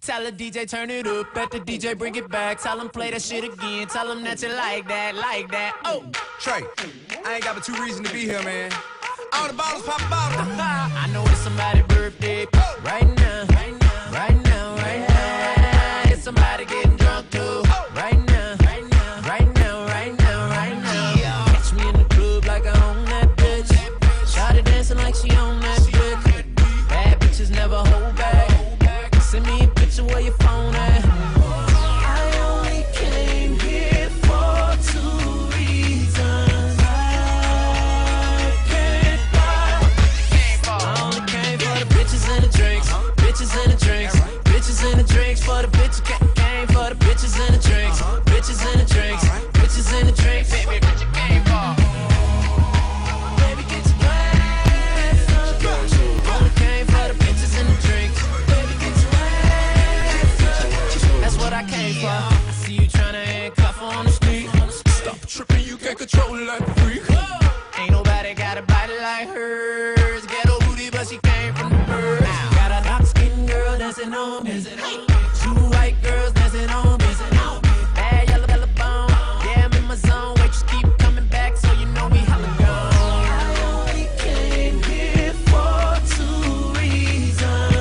Tell the DJ turn it up, bet the DJ bring it back. Tell him play that shit again, tell him that you like that, like that. Oh, Trey, I ain't got but two reasons to be here, man. All the bottles pop a bottle. I know it's somebody's birthday right now, right now, right now, right now. It's somebody getting drunk too right now, right now, right now, right now, right now. Catch me in the club like I own that bitch. Shawty dancing like she own that bitch. Bad bitches never hold back. Send me a picture where your phone at. I only came here for two reasons. I can't lie. I only came for the bitches and the drinks. Bitches and the drinks. Bitches and the drinks. For the bitches came for the bitches and the drinks. Bitches and the drinks. Bitches and the drinks. Baby, what you came for? Baby, get your glass up. Only came for the bitches and the drinks. Baby, get your that's what I came for. I see you tryna handcuff her on the street. Stop tripping, you can't control it like a freak. Ain't nobody got a body like hers. Ghetto booty, but she came from the birds. Got a dark-skinned girl dancing on me. Two white girls dancing on me. Bad yellow bone. Yeah, I'm in my zone. Wait, just keep coming back, so you know we hella gone. I only came here for two reasons.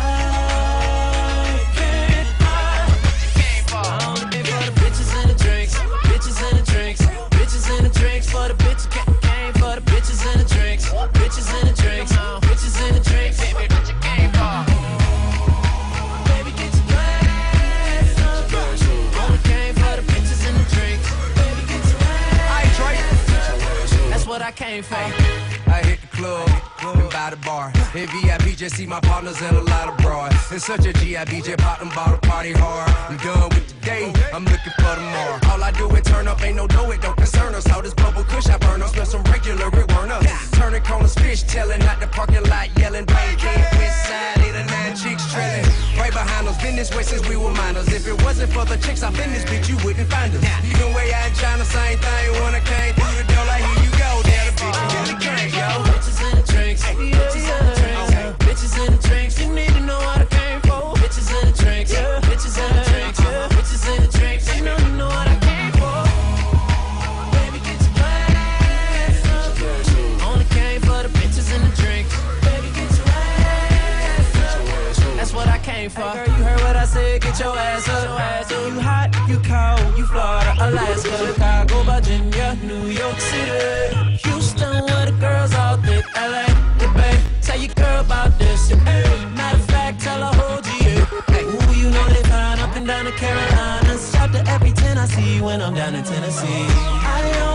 For the bitches came for the bitches and the drinks. Bitches and the drinks. Bitches and the drinks. Baby, what you came for? Baby, get your glass up. Only came for the bitches and the drinks. Baby, get your glass up. That's what I came for. I hit the club and by the bar. In VIP, just see my partners and a lot of broad. It's such a GIB, just pop them bottle party hard. I'm done with the day, I'm looking for tomorrow. All I do is turn up, ain't no dough, it don't concern us. How this bubble kush I burn up, smell some regular, it weren't us. Turning corners, fish telling, out the parking lot yelling. Bang, west side, 8 or 9 chicks trailing. Right behind us, been this way since we were minors. If it wasn't for the chicks, I've been this bitch, you wouldn't find us. Even way out in China, same thing, when I came through the door, like here you go, there the bitch, you really can't, yo. Bitches and the drinks, bitches and the drinks, bitches and the drinks. You need to know what I came for. Bitches and the drinks, bitches and the drinks, bitches and the drinks. You know what I came for. Baby, get your glass up. Only came for the bitches and the drinks. Baby, get your ass up. That's what I came for. Hey girl, you heard what I said. Get your ass up. You hot, you cold, you Florida, Alaska, Chicago, Virginia, New York City, Houston, where the girls all thick, LA, yeah, babe. Tell your girl about this. Matter of fact, tell her whole GA. Ooh, you know they fine up and down the Carolinas. Shout to every 10 I see when I'm down in Tennessee.